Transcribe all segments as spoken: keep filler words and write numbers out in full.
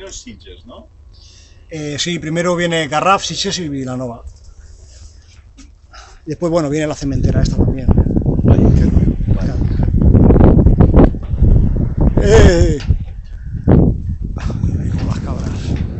es Sitges, ¿no? Eh, sí, primero viene Garraf, Sitges y Vilanova. Después, bueno, viene la cementera esta también. Vale. Vale. ¡Eh! Ahí con las cabras.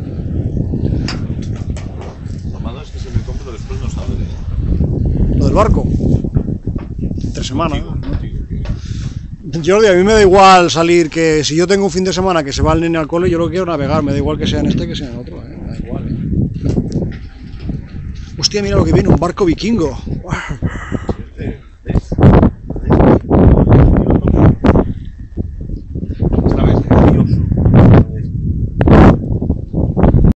Lo malo es que si me compro después no saldré. Lo del barco. Tres semanas. Digo, no digo que... Jordi, a mí me da igual salir, que si yo tengo un fin de semana que se va el nene al cole, yo lo quiero navegar, me da igual que sea en este que sea en otro, ¿eh? Me da igual, ¿eh? Hostia, mira lo que viene, un barco vikingo. Sí.